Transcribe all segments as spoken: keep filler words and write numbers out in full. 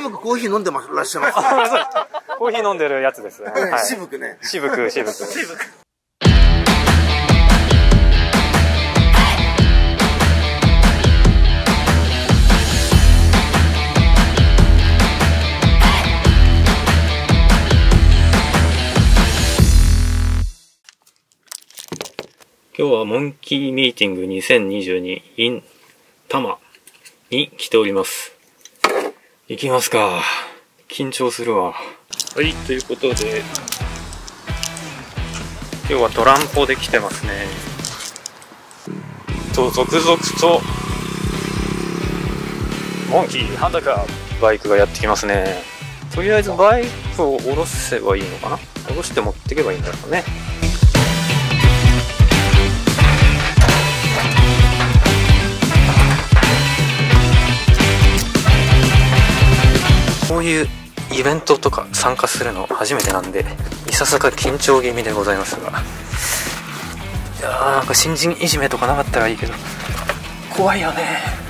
渋くコーヒー飲んでらっしゃいます。 コーヒー飲んでるやつですね。はい、 渋くね。 渋く、渋く。渋く。今日はモンキーミーティングにせんにじゅうに in 多摩に来ております。行きますか。緊張するわ。はい、ということで今日はトランポで来てますね。と続々とモンキーハンタカーバイクがやってきますね。とりあえずバイクを下ろせばいいのかな。下ろして持っていけばいいんだろうね。こういうイベントとか参加するの初めてなんで、いささか緊張気味でございますが、いやー、なんか新人いじめとかなかったらいいけど怖いよね。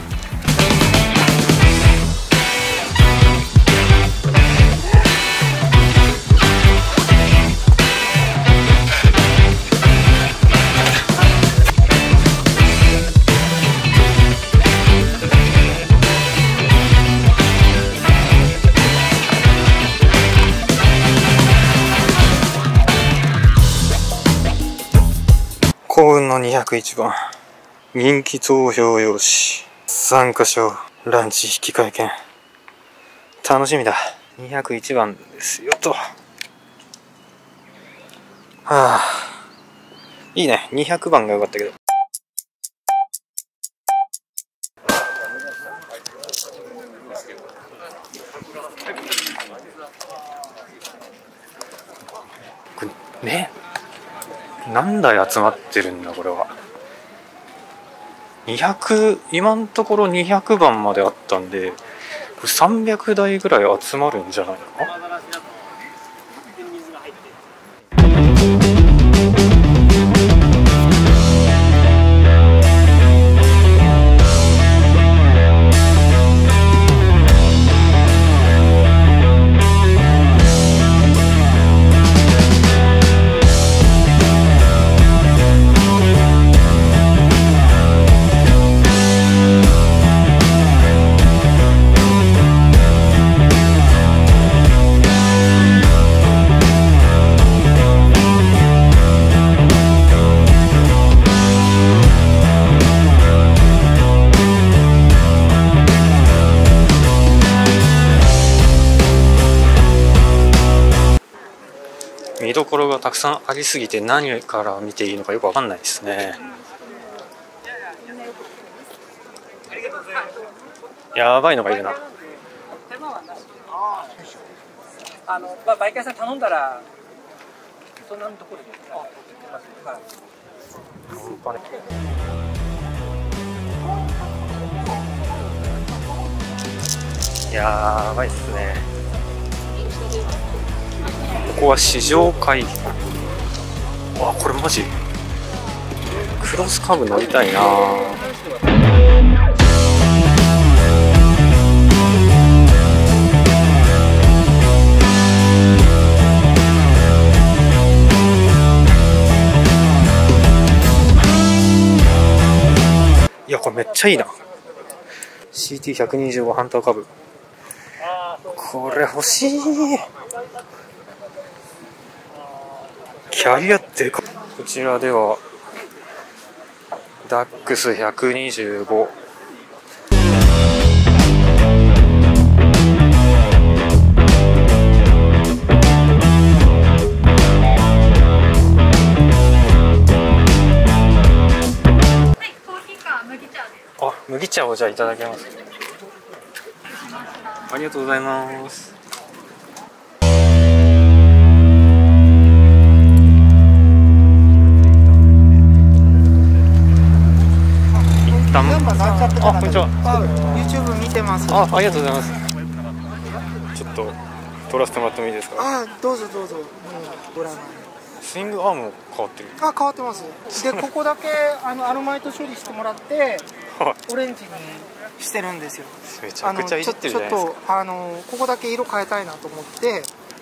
幸運のにひゃくいちばん、人気投票用紙、参加賞、ランチ引換券、楽しみだ。にひゃくいちばんですよと。はあ、いいね。にひゃくばんが良かったけど。これね、何台集まってるんだこれは。にひゃく、今のところにひゃくばんまであったんで、さんびゃくだいぐらい集まるんじゃないかな。見どころがたくさんありすぎて何から見ていいのかよくわかんないですね。やばいのがいるな。 あの、まあ、バイク屋さん頼んだらそんなところでやばいっすね。ここは試乗会議。あ、これマジクロスカーブ乗りたいな。いや、これめっちゃいいな。 シーティーひゃくにじゅうご ハンターカブ、これ欲しい。キャリアでかっ。こちらではダックスひゃくにじゅうご、あ、麦茶をじゃあいただけます。ありがとうございます。あ、こんにちは。 YouTube 見てます。 あ、ありがとうございます。ちょっと撮らせてもらってもいいですか。 あ、どうぞどうぞ。もうご覧。 スイングアームも変わってる。 あ、変わってます。で、ここだけあのアルマイト処理してもらって、オレンジにしてるんですよ。 めちゃくちゃいじってるじゃないですか。 ちょっとあのここだけ色変えたいなと思って。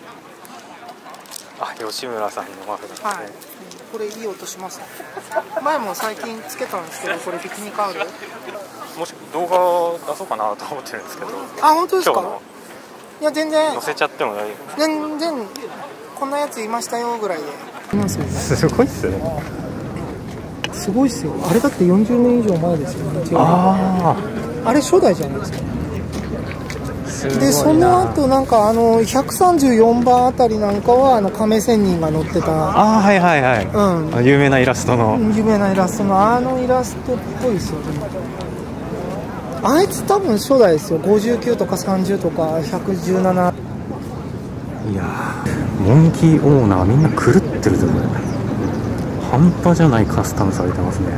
あ、吉村さんのマフラー、ね。 はい。これいい音します。前も最近つけたんですけど、これビキニカール。 もし動画出そうかなと思ってるんですけど。 あ、本当ですか。いや全然。 載せちゃっても大丈夫。 全然こんなやついましたよぐらいで。 すごいっすね。 すごいっすよ。あれだってよんじゅうねん以上前ですよね。ああ。あれ初代じゃないですか。でその後なんかあのひゃくさんじゅうよんばんあたりなんかはあの亀仙人が載ってた。 ああはいはいはい。うん。有名なイラストの。 有名なイラストのあのイラストっぽいですよね。あいつ多分初代ですよ。ごじゅうきゅうとかさんじゅうとかひゃくじゅうなな。 いやー、モンキーオーナーみんな狂ってるぞこれ。半端じゃないカスタムされてますね。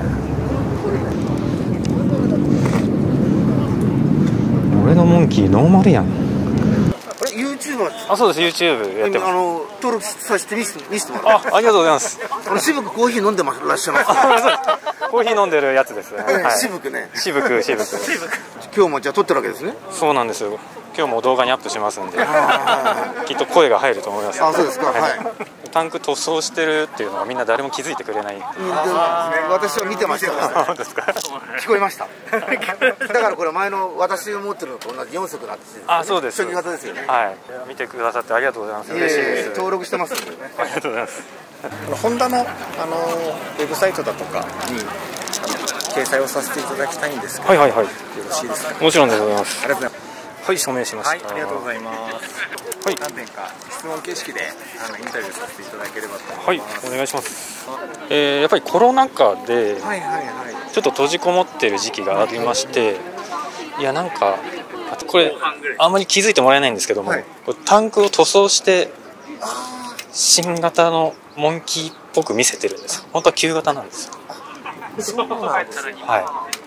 俺のモンキーノーマルやん。 あれ YouTuber ですか。 あ、そうです。 YouTube やってます。 あの登録させて見せて見せてもらって。 あ、ありがとうございます。 あの渋くコーヒー飲んでらっしゃいます。 コーヒー飲んでるやつですね。はい、 渋くね。 渋く渋く。 今日もじゃあ撮ってるわけですね。 そうなんですよ。今日も動画にアップしますんで、きっと声が入ると思います。 あ、そうですか。はい。 タンク塗装してるっていうのがみんな誰も気づいてくれない。 私は見てました。 本当ですか。 聞こえました。だからこれ前の私が持ってるのと同じよん色なんですよ。 あ、そうです。 初期型ですよね。 はい。見てくださってありがとうございます。嬉しいです。 登録してますんでね。 ありがとうございます。 ホンダのあのウェブサイトだとかに掲載をさせていただきたいんですけど、 はいはいはい。よろしいですか。 もちろんでございます。 ありがとうございます。 はい、署名しました。 はい、ありがとうございます。 はい、 何点か質問形式であのインタビューさせていただければと思はいい、 ます。 お願いします。えー、やっぱりコロナ禍ではいはいはい。 ちょっと閉じこもってる時期がありまして、いやなんかこれあんまり気づいてもらえないんですけども、はい、タンクを塗装して新型のモンキーっぽく見せてるんですよ。本当は旧型なんですよ。 そうなんですね。 はい。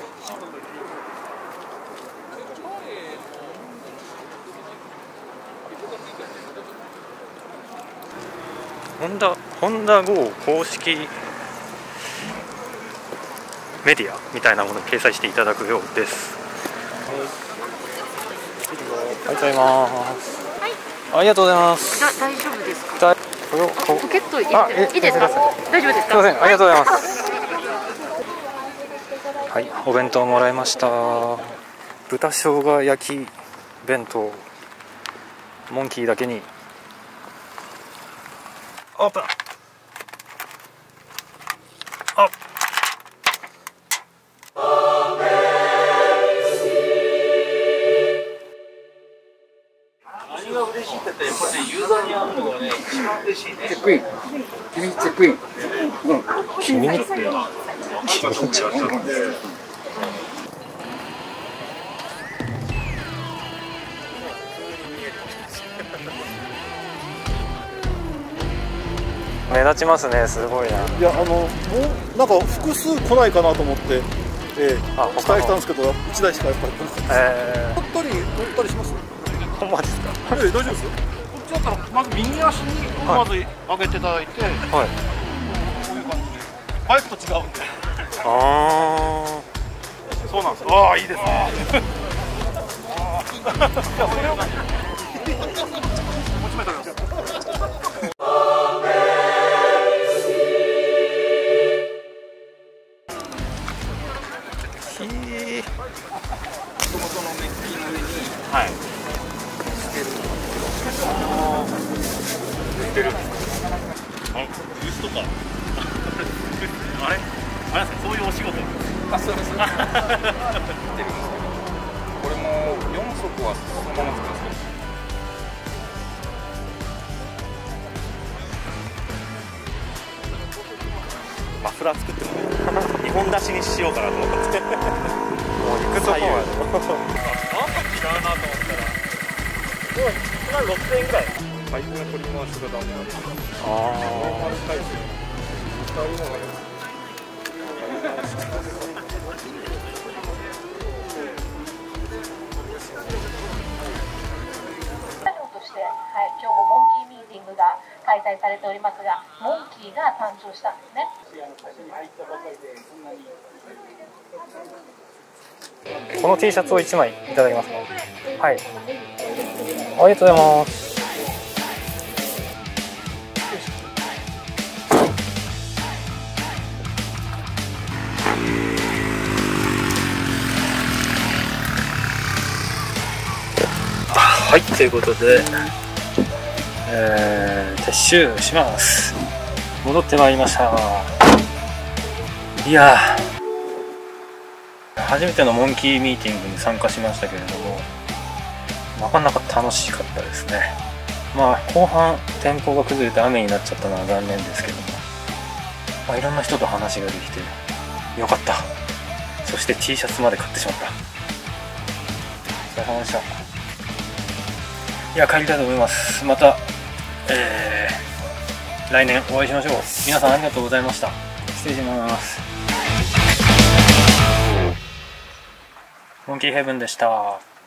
ホンダ、ホンダ ゴー 公式メディアみたいなものに掲載していただくようです。ありがとうございます。はい、ありがとうございます。 だ大丈夫ですか。 これをポケット入れていいですか。大丈夫ですか。 すみません、ありがとうございます。はい、お弁当もらいました。豚生姜焼き弁当、モンキーだけにオープン。あっ、 何が嬉しいって言ったらやっぱりね、ユーザーに会うのがね、一番嬉しいね。 チェックイン。君チェックイン。うん。 君に君に目立ちますね、すごいな。 いや、あの、もうなんか複数来ないかなと思って、えー、期待したんですけど、いちだいしかやっぱり来なかったです。えー、乗ったり乗ったりします？ ほんまですか？ えー、大丈夫ですよ。こっちだったらまず右足にまず上げていただいて、はい、こういう感じでバイクと違うんで。ああ、そうなんです。ああ、いいですね。じゃあそれを持ちめておきます。 はい。 捨てる。あ、ブースとか。あれ、あれですか、そういうお仕事。 あ、そうです。これもよん足はそのまま使うんですか。 マフラー作ってもね、にほん出しにしようかなと思って。もう行くとこは。なんか違うなと思ったら。もういちまんろくせんえんぐらい。 パイプの取り回しがダメなんです。 ああ。 使い使うのがいい。 として、はい、今日もモンキーミーティングが開催されておりますが、モンキーが誕生したんですね。 この T シャツをいちまいいただけますか。はい、ありがとうございます。はい、ということで、えー、撤収します。戻ってまいりました。いやー、初めてのモンキーミーティングに参加しましたけれども、なかなか楽しかったですね。まあ後半天候が崩れて雨になっちゃったのは残念ですけども、まあ、いろんな人と話ができてよかった。そして T シャツまで買ってしまった。お疲れ様でした。いや、帰りたいと思います。また、えー、来年お会いしましょう。皆さんありがとうございました。失礼します。モンキーヘブンでした。